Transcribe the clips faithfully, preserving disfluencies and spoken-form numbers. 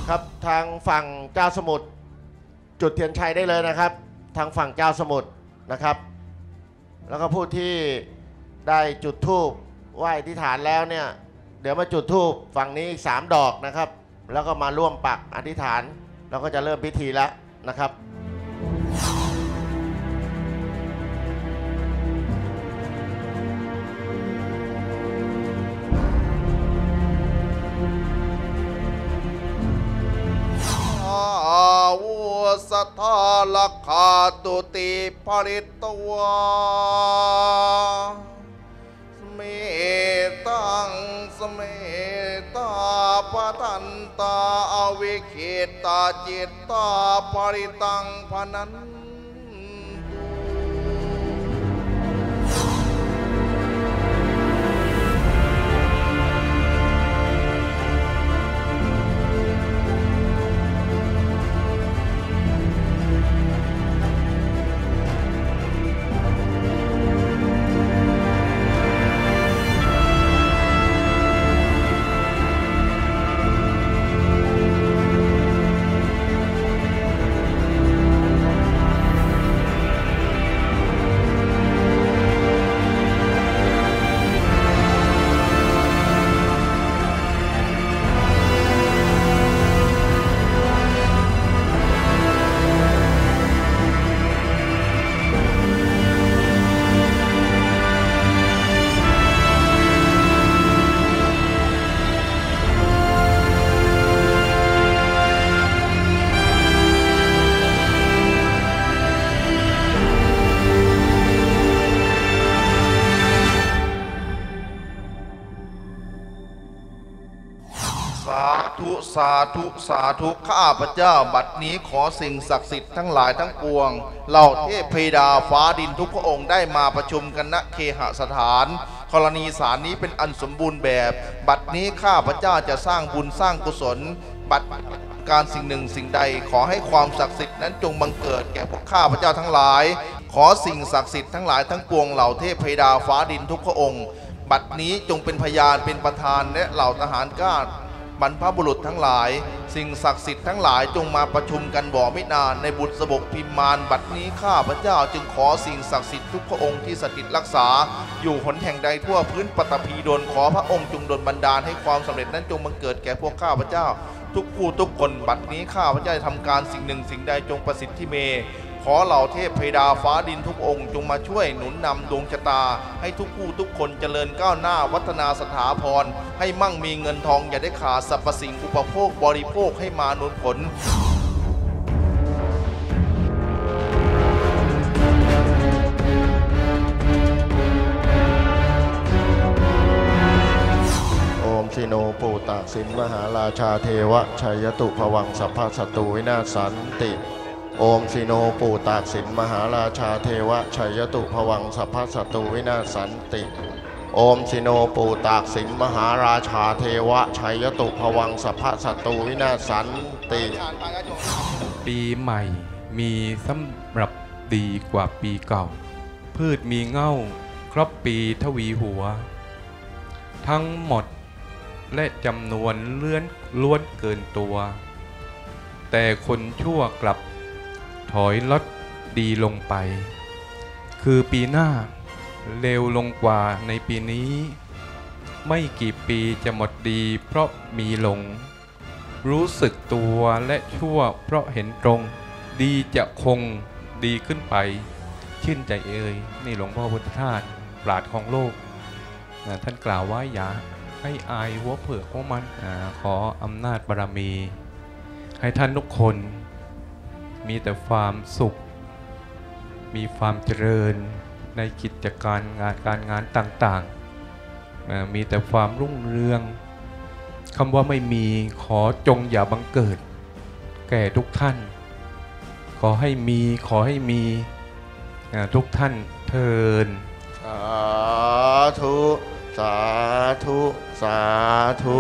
ครับทางฝั่งเจ้าสมุทรจุดเทียนชัยได้เลยนะครับทางฝั่งเจ้าสมุทรนะครับแล้วก็ผู้ที่ได้จุดธูปไหว้ที่ฐานแล้วเนี่ยเดี๋ยวมาจุดธูปฝั่งนี้อีกสามดอกนะครับแล้วก็มาร่วมปักอธิษฐานเราก็จะเริ่มพิธีแล้วนะครับอาวุสัทธาลคาตุติภริตวาสเมตังสเมตาปทันตาอวิเคตาจิตตาภริตังพนันสาธุสาธุข้าพเจ้าบัดนี้ขอสิ่งศักดิ์สิทธิ์ทั้งหลายทั้งปวงเหล่าเทพธิดาฟ้าดินทุกพระองค์ได้มาประชุมกันณเคหสถานธรณีสารนี้เป็นอันสมบูรณ์แบบบัดนี้ข้าพเจ้าจะสร้างบุญสร้างกุศลบัดการสิ่งหนึ่งสิ่งใดขอให้ความศักดิ์สิทธิ์นั้นจงบังเกิดแก่พวกข้าพเจ้าทั้งหลายขอสิ่งศักดิ์สิทธิ์ทั้งหลายทั้งปวงเหล่าเทพธิดาฟ้าดินทุกพระองค์บัดนี้จงเป็นพยานเป็นประธานและเหล่าทหารกล้าบรรพบุรุษทั้งหลายสิ่งศักดิ์สิทธิ์ทั้งหลายจงมาประชุมกันบ่ไม่นานในบุตรสบกพิมมานบัดนี้ข้าพเจ้าจึงขอสิ่งศักดิ์สิทธิ์ทุกพระองค์ที่สถิตรักษาอยู่หนแห่งใดทั่วพื้นปฐพีดลขอพระองค์จงดลบันดาลให้ความสำเร็จนั้นจงบังเกิดแก่พวกข้าพเจ้าทุกผู้ทุกคนบัดนี้ข้าพเจ้าทำการสิ่งหนึ่งสิ่งใดจงประสิทธิเมขอเหล่าเทพธิดาฟ้าดินทุกองค์จงมาช่วยหนุนนำดวงชะตาให้ทุกผู้ทุกคนเจริญก้าวหน้าวัฒนาสถาพรให้มั่งมีเงินทองอย่าได้ขาดสรรพสิ่งอุปโภคบริโภคให้มาหนุนผลโอมสิโนปูตากสินมหาราชาเทวะชัยตุภวังสัพพสัตตุวินาศสันติโอมสิโนปู่ตากสินมหาราชาเทวะชัยตุภวังสัพพสัตตุวินาศสันติโอมสิโนปู่ตากสินมหาราชาเทวะชัยตุภวังสัพพสัตตุวินาศสันติปีใหม่มีสำหรับดีกว่าปีเก่าพืชมีเง่าครบปีทวีหัวทั้งหมดและจำนวนเลื่อนล้วนเกินตัวแต่คนชั่วกลับถอยลดดีลงไปคือปีหน้าเร็วลงกว่าในปีนี้ไม่กี่ปีจะหมดดีเพราะมีหลงรู้สึกตัวและชั่วเพราะเห็นตรงดีจะคงดีขึ้นไปชื่นใจเอ่ยนี่หลวงพ่อพุทธทาสปราชญ์ของโลกนะท่านกล่าวไว้อย่าให้อายหัวเผือกของมันนะขออำนาจบารมีให้ท่านทุกคนมีแต่ความสุขมีความเจริญในกิจการงานการงานต่างๆมีแต่ความรุ่งเรืองคำว่าไม่มีขอจงอย่าบังเกิดแก่ทุกท่านขอให้มีขอให้มีทุกท่านเทินสาธุสาธุสาธุ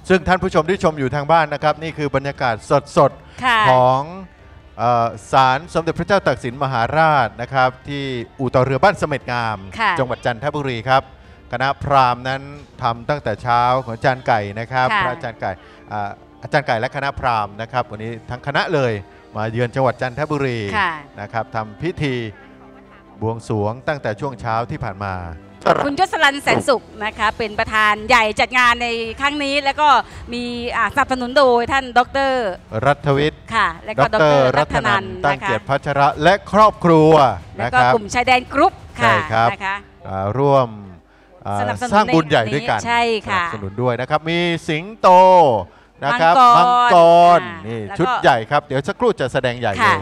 ซึ่งท่านผู้ชมที่ชมอยู่ทางบ้านนะครับนี่คือบรรยากาศสดๆของศาลสมเด็จพระเจ้าตากสินมหาราชนะครับที่อู่ต่อเรือบ้านเสม็ดงามจังหวัดจันทบุรีครับคณะพราหมณ์นั้นทำตั้งแต่เช้าของอาจารย์ไก่นะครับพระอาจารย์ไก่อาจารย์ไก่และคณะพราหมณ์นะครับวันนี้ทั้งคณะเลยมาเยือนจังหวัดจันทบุรีนะครับทำพิธีบวงสรวงตั้งแต่ช่วงเช้าที่ผ่านมาคุณยศรันแสนสุขนะคะเป็นประธานใหญ่จัดงานในครั้งนี้แล้วก็มีสนับสนุนโดยท่านดร. รัฐวิทย์ค่ะและก็ดร.รัตนันท์ตั้งเกียรติพัชระและครอบครัวและก็กลุ่มชายแดนกรุ๊ปค่ะนะคะร่วมสร้างบุญใหญ่ด้วยกันใช่ค่ะสนับสนุนด้วยนะครับมีสิงโตนะครับมังกรนี่ชุดใหญ่ครับเดี๋ยวสักครู่จะแสดงใหญ่เลย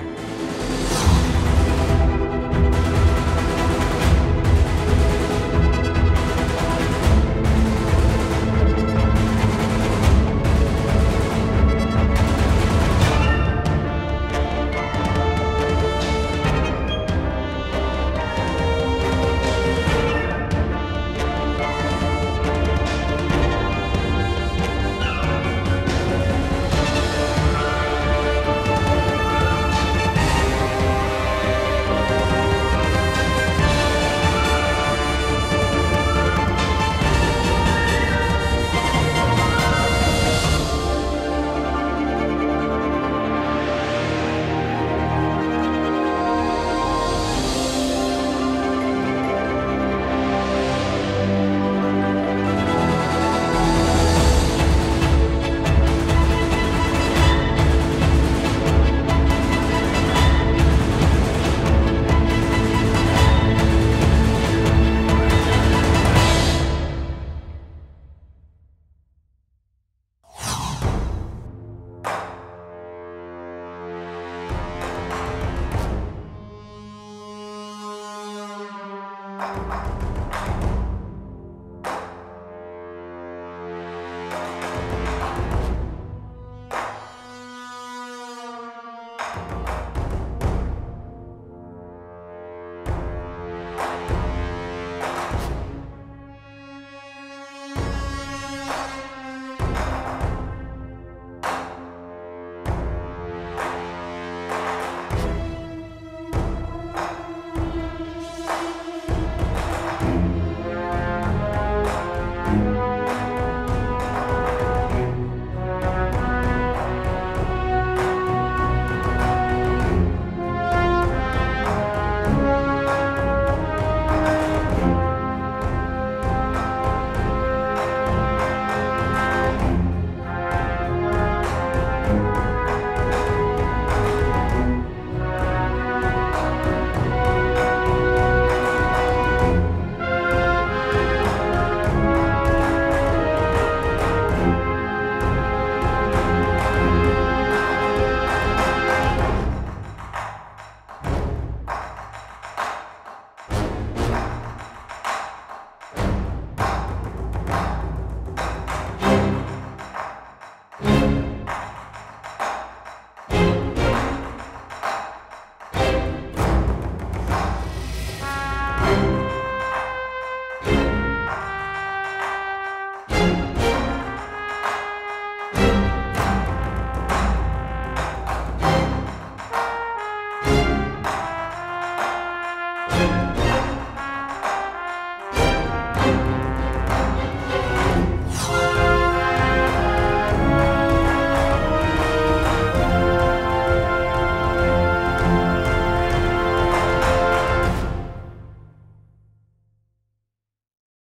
ค่ะ